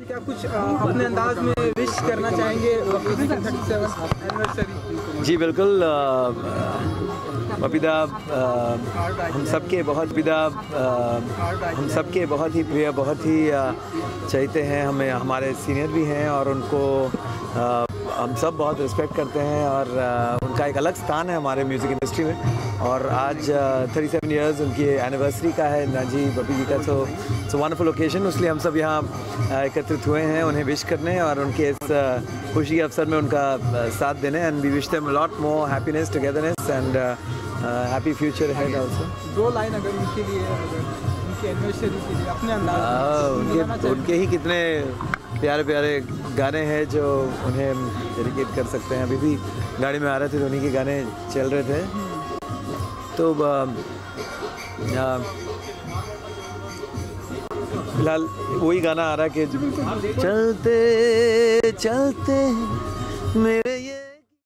क्या कुछ अपने अंदाज में विश करना चाहेंगे बपी जी की 37 एनिवर्सरी? जी बिल्कुल, बपीदा हम सबके बहुत ही प्रिय, बहुत ही चाहते हैं, हमें हमारे सीनियर भी हैं और उनको हम सब बहुत रिस्पेक्ट करते हैं और उनका एक अलग स्थान है हमारे म्यूज़िक इंडस्ट्री में। और आज 37 इयर्स उनकी एनिवर्सरी का है नाजी बपी जी का, तो इट्स वंडरफुल ओकेजन, इसलिए हम सब यहाँ एकत्रित हुए हैं उन्हें विश करने और उनके इस खुशी के अवसर में उनका साथ देने। And we wish them a lot more happiness, togetherness and happy future ahead also. 2 line अगर उनके लिए, उनकी एनिवर्सरी के लिए अपने अंदाज उनके ही कितने प्यारे प्यारे गाने हैं जो उन्हें डेडिकेट कर सकते हैं। अभी भी गाड़ी में आ रहे थे तो उन्हीं के गाने चल रहे थे, तो फिलहाल वही गाना आ रहा है कि चलते चलते मेरे ये